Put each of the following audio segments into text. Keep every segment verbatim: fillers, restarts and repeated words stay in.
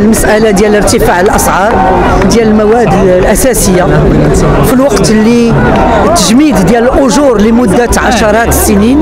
المساله ديال ارتفاع الاسعار ديال المواد الاساسيه في الوقت اللي التجميد ديال الاجور لمده عشرات السنين،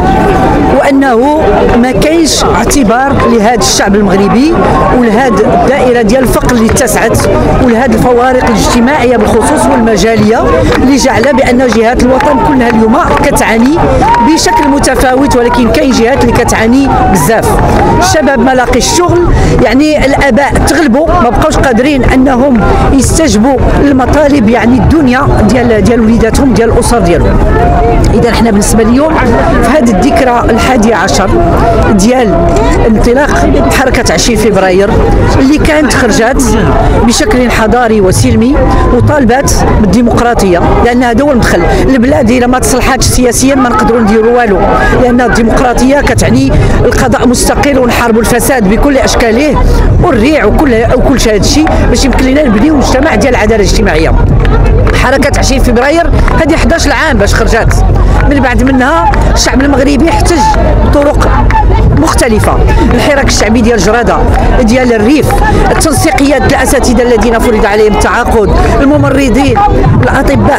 وانه ما كاينش اعتبار لهذا الشعب المغربي ولهذه الدائره ديال الفقر اللي اتسعت ولهذه الفوارق الاجتماعيه بالخصوص والمجاليه اللي جعل بان جهات الوطن كلها اليوم كتعاني بشكل متفاوت، ولكن كاين جهات اللي كتعاني بزاف. الشباب ما لاقيش الشغل، يعني الاباء تغلبوا ما بقاوش قادرين انهم يستجبوا للمطالب يعني الدنيا ديال ديال وليداتهم ديال الاسر ديالهم. اذا احنا بالنسبه اليوم في هذه الذكرى الحادية عشر ديال انطلاق حركه عشرين فبراير اللي كانت خرجت بشكل حضاري وسلمي وطالبات بالديمقراطيه، لان هذا هو المدخل. البلاد اذا ما تصلحاتش سياسيا ما نقدروا نديروا والو، لان الديمقراطيه كتعني القضاء مستقل ونحاربوا الفساد بكل اشكاله والريع وكل وكل هذا الشيء باش يمكن لنا نبنيو مجتمع ديال العداله الاجتماعيه. حركه عشرين فبراير هذه إحدى عشر عام باش خرجت، من بعد منها الشعب المغربي احتج بطرق مختلفه، الحراك الشعبي ديال جراده ديال الريف، التنسيقيات الاساتذه الذين فرض عليهم التعاقد، الممرضين، الاطباء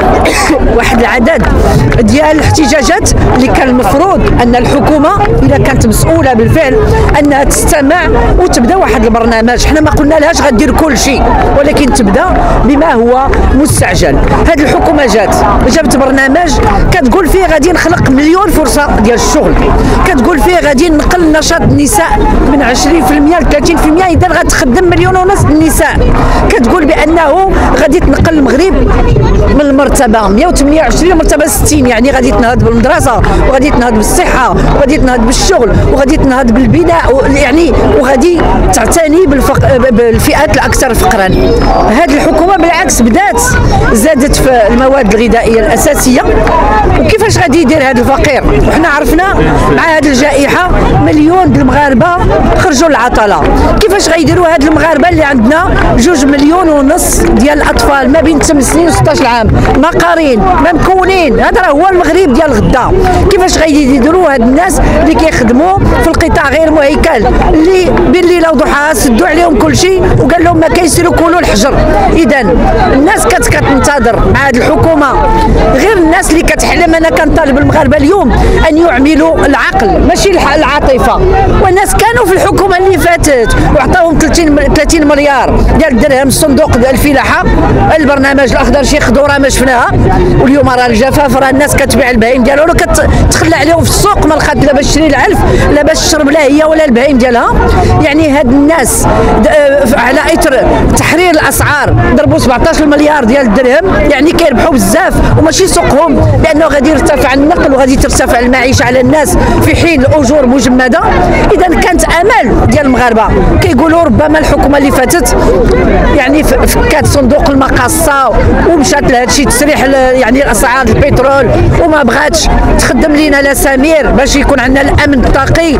واحد العدد ديال الاحتجاجات اللي كان المفروض ان الحكومه اذا كانت مسؤوله بالفعل انها تستمع وتبدا واحد البرنامج. حنا ما قلنا لهاش غدير كل شيء، ولكن تبدا بما هو مستعجل. هذه الحكومه جات جابت برنامج كتقول فيه غادي نخلق مليون فرصه ديال الشغل، كتقول فيه غادي نقل نشاط النساء من عشرين بالمئة ل ثلاثين بالمئة، اذا غتخدم مليون ونص النساء. كتقول بانه غادي تنقل المغرب من المرتبه مئة وثمانية وعشرين لمرتبه ستين، يعني غادي تنهض بالمدرسه وغادي تنهض بالصحه وغادي تنهض بالشغل وغادي تنهض بالبناء، يعني وغادي تعتني بالفق... بالفئات الاكثر فقرا. هذه الحكومه بالعكس بدات زادت في المواد الغذائيه الاساسيه. وكيفاش غادي يدير هذا الفقير؟ وحنا عرفنا مع هذه الجائحه مليون د المغاربه خرجوا للعطله. كيفاش غيديروا هاد المغاربه اللي عندنا جوج مليون ونص ديال الاطفال ما بين ثمان سنين و ستطاش عام ما قارين ما مكونين؟ هذا راه هو المغرب ديال غدا. كيفاش غيديروا هاد الناس اللي كيخدموا في القطاع غير مهيكل اللي بالليل وضحاها سدوا عليهم كل شيء وقال لهم ما كيسيروا كلوا الحجر؟ اذا الناس كت كتنتظر مع هذه الحكومه غير الناس اللي كتحلم. انا كنطالب المغاربه اليوم ان يعملوا العقل ماشي العاطفه. والناس كانوا في الحكومه اللي فاتت وعطاوهم ثلاثين مليار ديال الدرهم الصندوق ديال الفلاحه، البرنامج الاخضر شي خضوره ما شفناها. واليوم راه الجفاف راه الناس كتبيع البهايم ديالها ولا كتخلى عليهم في السوق، ما لقات لا باش تشري العلف لا باش تشرب لا هي ولا البهايم ديالها. يعني هاد الناس على اثر تحرير الاسعار ضربوا سبعطاش مليار ديال الدرهم، يعني كيربحوا بزاف وماشي سوقهم، لانه غادي يرتفع النقل وغادي ترتفع المعيشه على الناس في حين الاجور مجمده. اذا كانت امل ديال المغاربه كيقولوا ربما الحكومه اللي فاتت يعني فكات صندوق المقاصه ومشات لهذا الشيء تسريح يعني اسعار البترول وما بغاتش تخدم لينا لا سمير باش يكون عندنا الامن الطاقي.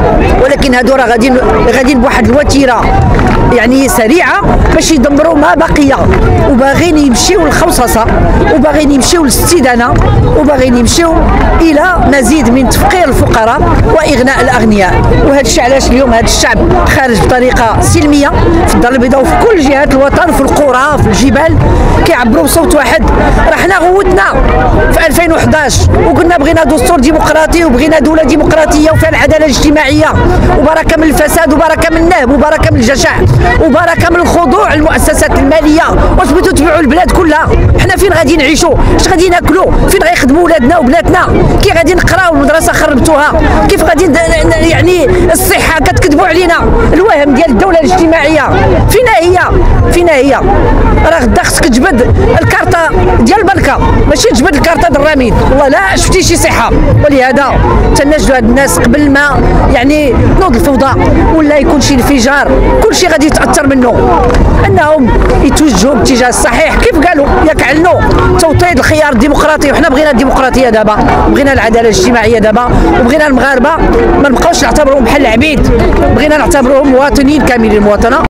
ولكن هادو راه غاديين غاديين بواحد الوتيره يعني سريعه باش يدمروا ما بقي، وباغيين يمشيو للخوصصه وباغيين يمشيو للاستدانه وباغيين يمشيو الى مزيد من تفقير الفقراء واغناء الاغنياء. وهذا الشيء علاش اليوم هذا الشعب خارج بطريقه سلميه في الدار البيضاء وفي كل جهات الوطن، في القرى في الجبال كيعبروا بصوت واحد. راه حنا غوتنا في ألفين وحداش وقلنا بغينا دستور ديمقراطي وبغينا دوله ديمقراطيه وفيها العداله الاجتماعيه وبركه من الفساد وبركه من النهب وبركه من الجشع وبركه من الخضوع للمؤسسات الماليه. واش بغيتوا تبيعوا البلاد كلها؟ حنا فين غادي نعيشوا؟ اش غادي ناكلوا؟ فين غيخدموا ولادنا وبناتنا؟ كي غادي نقراو؟ المدرسه خربتوها. كيف غادي يعني الصحه كتكذبوا علينا؟ الوهم ديال الدوله الاجتماعيه فينا هي؟ فينا هي؟ راه غدا خصك تجبد الكارطه ديال البنكه ماشي تجبد الكارطه ديال الرميد. والله لا شفتي شي صحه. ولهذا تناشدوا هاد الناس قبل ما يعني تنوض الفوضى ولا يكون شي انفجار كل شيء غادي يتاثر منه، انهم يتوجهوا باتجاه الصحيح. كيف قالوا ياك علنوا توطيد الخيار الديمقراطي، وحنا بغينا الديمقراطيه دابا، بغينا العداله الاجتماعيه دابا، وبغينا المغاربه ما نبقاوش نعتبروهم بحال العبيد، بغينا نعتبروهم مواطنين كاملين المواطنه